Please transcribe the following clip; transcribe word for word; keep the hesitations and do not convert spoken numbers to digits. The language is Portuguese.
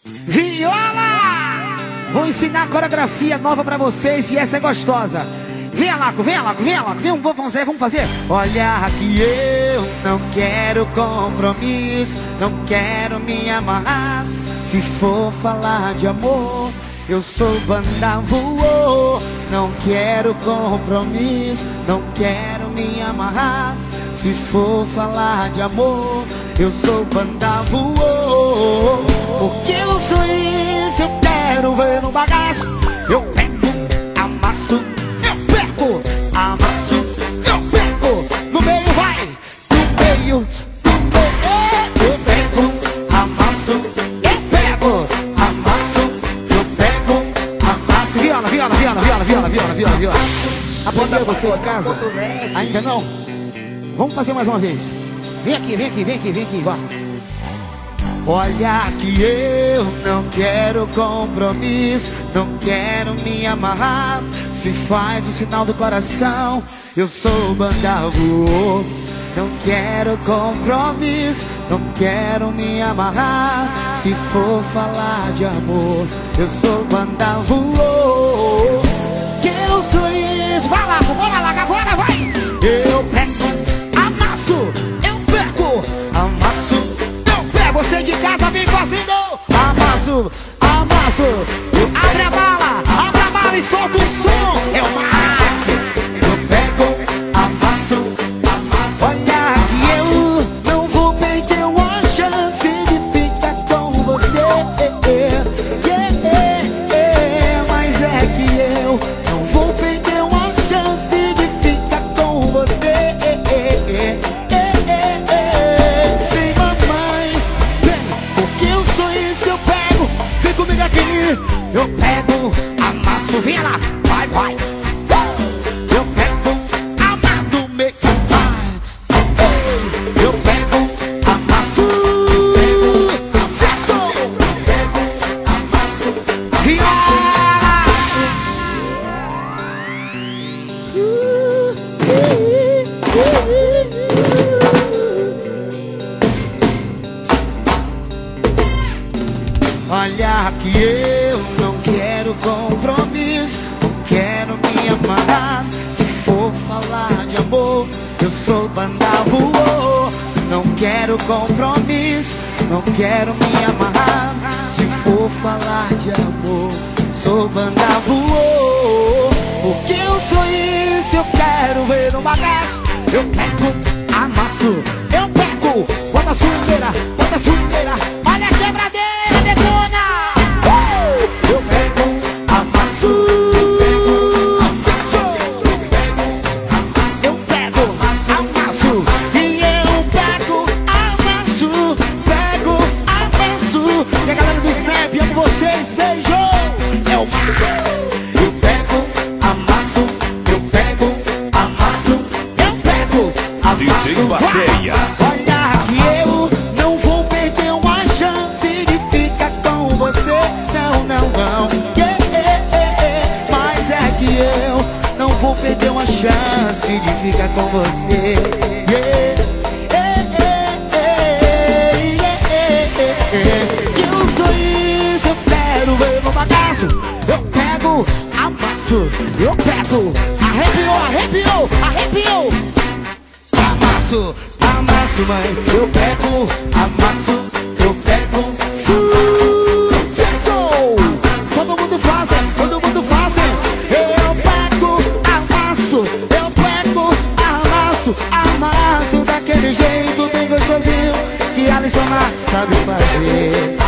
Viola! Vou ensinar a coreografia nova pra vocês e essa é gostosa. Venha, Laco, venha, Laco, venha, Laco. Vem, vamos fazer, vamos fazer. Olha que eu não quero compromisso, não quero me amarrar. Se for falar de amor, eu sou banda voou. Não quero compromisso, não quero me amarrar. Se for falar de amor, eu sou banda voou. Porque eu sou isso, eu quero ver no bagaço. Eu pego, amasso, eu pego, amasso, eu pego. No meio vai, no meio, no meio. Eu pego, amasso, eu pego, amasso, eu pego, amasso. Viola, viola, viola, viola, viola, viola, viola, viola. Aprendeu você de casa? Ainda não? Vamos fazer mais uma vez. Vem aqui, vem aqui, vem aqui, vem aqui, vai. Olha que eu não quero compromisso, não quero me amarrar. Se faz o sinal do coração, eu sou banda voou. Não quero compromisso, não quero me amarrar. Se for falar de amor, eu sou banda voou. Que eu sou isso, vai lá, bora lá, agora vai. Eu pego, amasso, eu pego, amasso. Você de casa vem fazendo amasso, amasso. Abre a bala, abre a bala e solta o som. É o amasso. Eu pego, amasso, amasso. Olha que eu não vou perder uma chance de ficar com você. Yeah, yeah, yeah. Mas é que eu não vou perder uma chance de ficar com você. Eu pego, amasso, vem lá, vai, vai. Eu pego, amado, me vai. Eu pego, amasso, pego, amasso, pego, amasso, viola. Olha que eu não quero compromisso, não quero me amarrar. Se for falar de amor, eu sou banda voou. Não quero compromisso, não quero me amarrar. Se for falar de amor, sou banda voou. Porque eu sou isso, eu quero ver no bagaço. Eu pego, amasso, eu pego. Bota a swingueira, bota a swingueira. Olha a quebradeira, detona. Eu pego, amasso, eu pego, amasso, eu pego, amasso, eu pego, amasso, e eu pego, amasso, pego, amasso. E a galera do Snap, amo vocês, beijo. É o Marcos. Eu pego, amasso, eu pego, amasso, eu pego, amasso, vai. Olha que eu não vou perder uma chance de ficar com você. Não, não, não, yeah, yeah, yeah, yeah. Mas é que eu não vou perder uma chance de ficar com você. Yeah, yeah, yeah, yeah, yeah, yeah. Que eu sou isso, eu quero ver no bagaço. Eu pego, amasso, eu pego. Arrepiou, arrepiou, arrepiou. Amasso, amasso, mãe. Eu pego, amasso, eu pego, amasso. Todo mundo faz, todo mundo faz. Eu pego, amasso, eu pego, amasso, amasso daquele jeito bem gostosinho que a Alisson Marques sabe fazer.